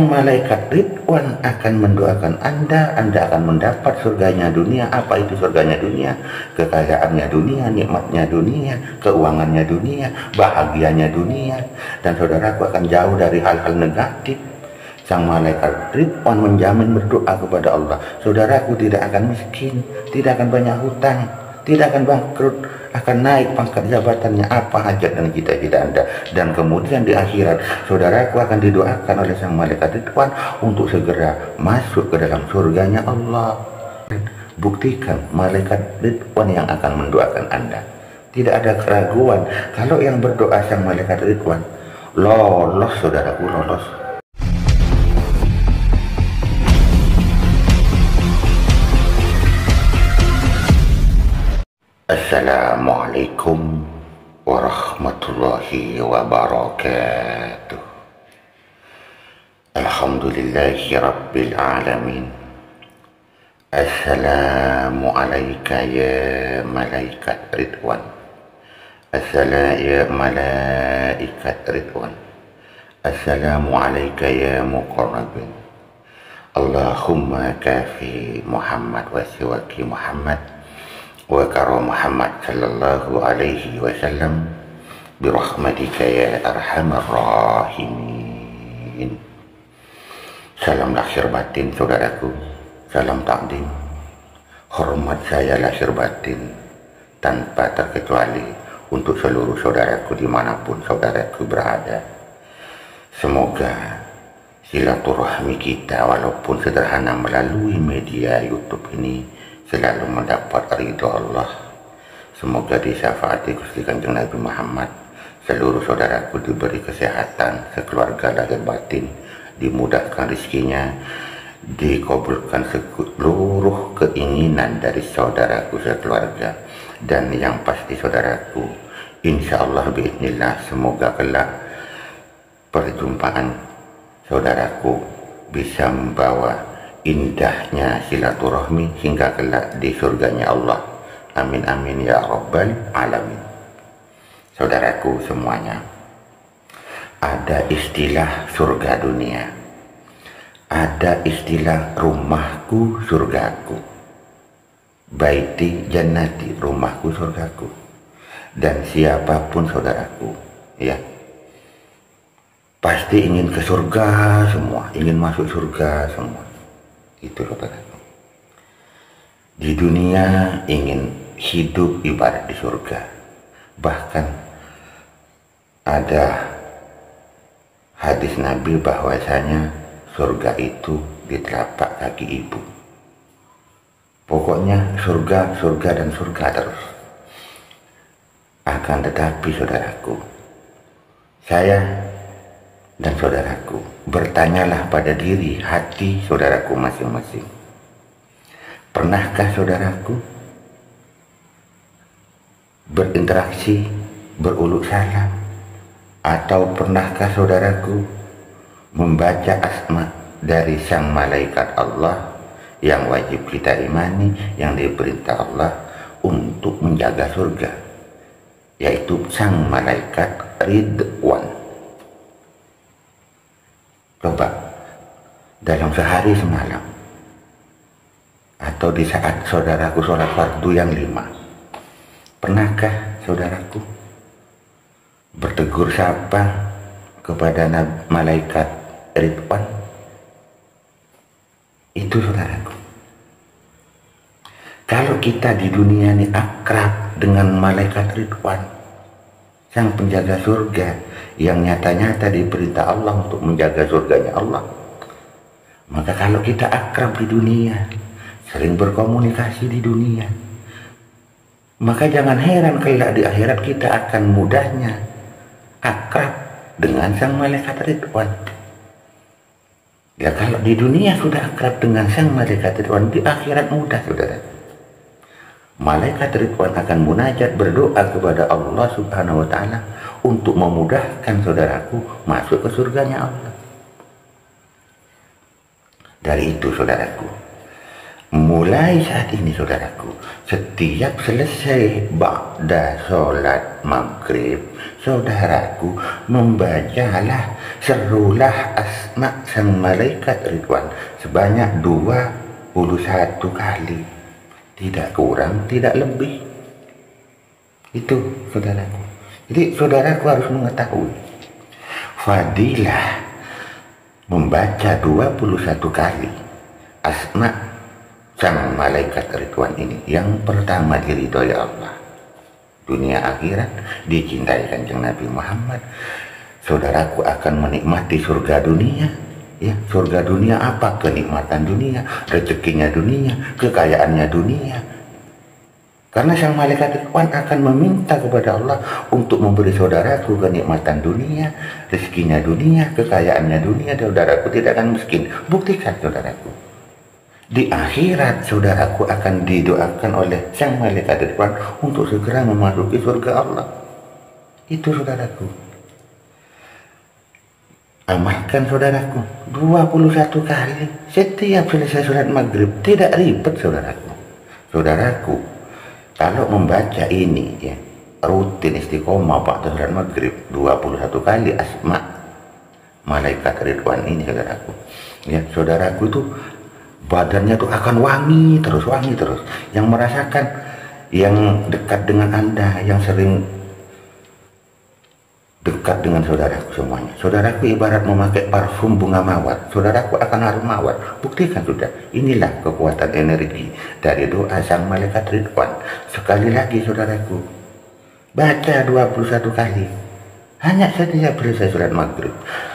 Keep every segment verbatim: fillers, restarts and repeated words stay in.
sang malaikat Ridwan akan mendoakan Anda, Anda akan mendapat surganya dunia. Apa itu surganya dunia? Kekayaannya dunia, nikmatnya dunia, keuangannya dunia, bahagianya dunia. Dan saudaraku akan jauh dari hal-hal negatif. Sang malaikat Ridwan menjamin berdoa kepada Allah, saudaraku tidak akan miskin, tidak akan banyak hutang, tidak akan bangkrut, akan naik pangkat jabatannya, apa hajat dan cita-cita Anda. Dan kemudian di akhirat, saudaraku akan didoakan oleh sang malaikat Ridwan untuk segera masuk ke dalam surganya Allah. Buktikan malaikat Ridwan yang akan mendoakan Anda. Tidak ada keraguan kalau yang berdoa sang malaikat Ridwan lolos, saudaraku, lolos. Assalamualaikum warahmatullahi wabarakatuh. Alhamdulillahi rabbil alamin. Assalamu alayka ya malaikat Ridwan. Assalamu ya malaikat Ridwan. Assalamu alayka ya muqarrabin. Allahumma kafi Muhammad wa siwaki Muhammad wa karam Muhammad sallallahu alaihi wasallam birahmatika ya arhamar rahimin. Salam lahir batin saudaraku, salam takdim, hormat saya lahir batin tanpa terkecuali untuk seluruh saudaraku dimanapun saudaraku berada. Semoga silaturahmi kita walaupun sederhana melalui media YouTube ini selalu mendapat ridho Allah. Semoga disyafaati Gusti Kanjeng Nabi Muhammad, seluruh saudaraku diberi kesehatan, sekeluarga lahir batin, dimudahkan rezekinya, dikabulkan seluruh keinginan dari saudaraku sekeluarga. Dan yang pasti saudaraku, insya Allah biiznillah, semoga kelak perjumpaan saudaraku bisa membawa indahnya silaturahmi hingga kelak di surganya Allah. Amin amin ya rabbal alamin. Saudaraku semuanya, ada istilah surga dunia, ada istilah rumahku surgaku, baiti jannati, rumahku surgaku. Dan siapapun saudaraku, ya, pasti ingin ke surga semua, ingin masuk surga semua. Itu saudaraku. Di dunia ingin hidup ibarat di surga. Bahkan ada hadis Nabi bahwasanya surga itu di telapak kaki ibu. Pokoknya surga, surga dan surga terus. Akan tetapi saudaraku, saya dan saudaraku, bertanyalah pada diri hati saudaraku masing-masing. Pernahkah saudaraku berinteraksi, beruluk salam? Atau pernahkah saudaraku membaca asma dari sang malaikat Allah yang wajib kita imani, yang diperintah Allah untuk menjaga surga, yaitu sang malaikat Ridwan? Coba dalam sehari semalam, atau di saat saudaraku sholat fardu yang lima, pernahkah saudaraku bertegur sapa kepada malaikat Ridwan? Itu saudaraku. Kalau kita di dunia ini akrab dengan malaikat Ridwan, sang penjaga surga yang nyata-nyata diperintah Allah untuk menjaga surganya Allah, maka kalau kita akrab di dunia, sering berkomunikasi di dunia, maka jangan heran kelak di akhirat kita akan mudahnya akrab dengan sang malaikat Ridwan. Ya, kalau di dunia sudah akrab dengan sang malaikat Ridwan, di akhirat mudah saudara. Malaikat Ridwan akan munajat berdoa kepada Allah Subhanahu wa ta'ala untuk memudahkan saudaraku masuk ke surganya Allah. Dari itu saudaraku, Mulai saat ini saudaraku, setiap selesai ba'da sholat maghrib, saudaraku membacalah serulah asma sang malaikat Ridwan sebanyak dua puluh satu kali, tidak kurang tidak lebih. Itu saudaraku. Jadi saudaraku harus mengetahui fadilah membaca dua puluh satu kali asma sang malaikat Ridwan ini. Yang pertama diridhoi Allah, dunia akhirat dicintai Kanjeng Nabi Muhammad, saudaraku akan menikmati surga dunia. Ya, surga dunia apa? Kenikmatan dunia, rezekinya dunia, kekayaannya dunia. Karena sang malaikat Ridwan akan meminta kepada Allah untuk memberi saudaraku kenikmatan dunia, rezekinya dunia, kekayaannya dunia, dan saudaraku tidak akan miskin. Buktikan saudaraku. Di akhirat saudaraku akan didoakan oleh sang malaikat Ridwan untuk segera memasuki surga Allah. Itu saudaraku. Amalkan saudaraku dua puluh satu kali setiap selesai sholat maghrib. Tidak ribet saudaraku. Saudaraku, kalau membaca ini ya rutin istiqomah pada sholat maghrib dua puluh satu kali asma malaikat Ridwan ini saudaraku. Ya, saudaraku itu badannya tuh akan wangi terus, wangi terus. Yang merasakan, yang dekat dengan Anda, yang sering dekat dengan saudaraku semuanya. Saudaraku ibarat memakai parfum bunga mawar, saudaraku akan harum mawar. Buktikan sudah. Inilah kekuatan energi dari doa sang malaikat Ridwan. Sekali lagi saudaraku, baca dua puluh satu kali hanya setiap selesai sholat maghrib.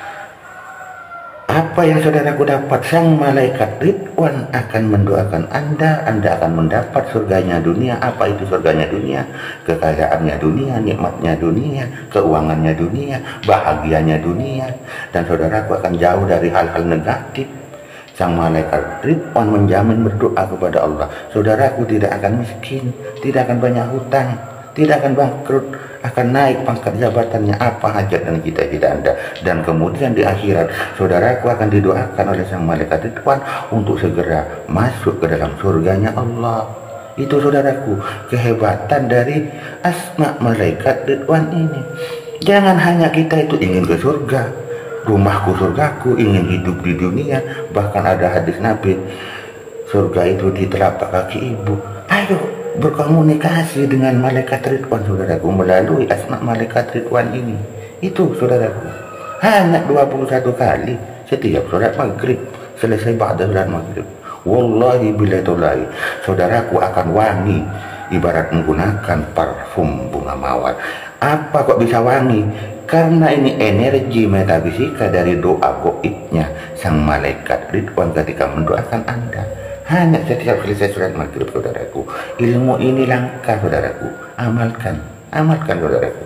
Apa yang saudaraku dapat, sang malaikat Ridwan akan mendoakan Anda, Anda akan mendapat surganya dunia. Apa itu surganya dunia? Kekayaannya dunia, nikmatnya dunia, keuangannya dunia, bahagianya dunia. Dan saudaraku akan jauh dari hal-hal negatif. Sang malaikat Ridwan menjamin berdoa kepada Allah, saudaraku tidak akan miskin, tidak akan banyak hutang, tidak akan bangkrut, akan naik pangkat jabatannya, apa hajat dan cita-cita Anda. Dan kemudian di akhirat saudaraku akan didoakan oleh sang malaikat Ridwan untuk segera masuk ke dalam surganya Allah. Itu saudaraku kehebatan dari asma malaikat Ridwan ini. Jangan hanya kita itu ingin ke surga, rumahku surgaku, ingin hidup di dunia. Bahkan ada hadis Nabi, surga itu di telapak kaki ibu. Ayo berkomunikasi dengan malaikat Ridwan saudaraku melalui asma malaikat Ridwan ini. Itu saudaraku hanya dua puluh satu kali setiap sholat maghrib, selesai ba'da sholat maghrib. Wallahi billahi saudaraku akan wangi ibarat menggunakan parfum bunga mawar. Apa kok bisa wangi? Karena ini energi metafisika dari doa goibnya sang malaikat Ridwan ketika mendoakan Anda. Hanya setiap selesai sholat maghrib saudaraku. Ilmu ini langka saudaraku. Amalkan, amalkan saudaraku.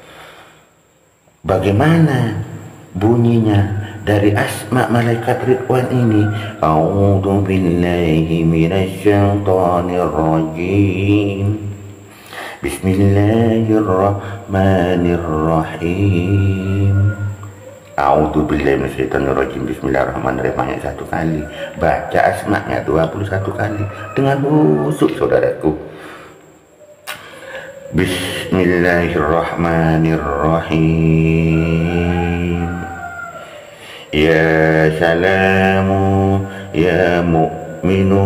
Bagaimana bunyinya dari asma malaikat Ridwan ini? A'udzu billahi minasyaitonir rajim. Bismillahirrahmanirrahim. A'udzu billahi minasyaitonir rajim. Bismillahirrahmanirrahim hanya satu kali. Baca asma'nya dua puluh satu kali dengan khusyuk saudaraku. Bismillahirrahmanirrahim. Ya salamu ya mu'minu,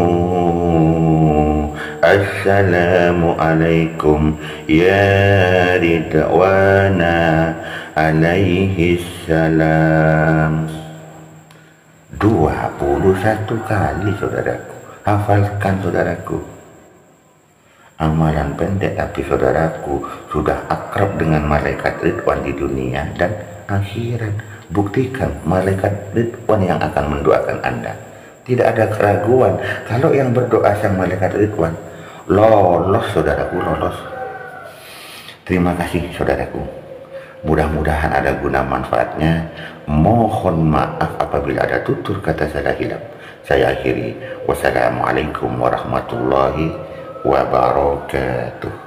assalamu alaikum ya ridwana alaihi salam. Dua puluh satu kali saudaraku. Hafalkan saudaraku. Amalan pendek tapi saudaraku sudah akrab dengan malaikat Ridwan di dunia dan akhirat. Buktikan malaikat Ridwan yang akan mendoakan Anda. Tidak ada keraguan kalau yang berdoa sang malaikat Ridwan lolos saudaraku, lolos. Terima kasih saudaraku. Mudah-mudahan ada guna manfaatnya. Mohon maaf apabila ada tutur kata salah hilap. Saya akhiri. Wassalamualaikum warahmatullahi wabarakatuh.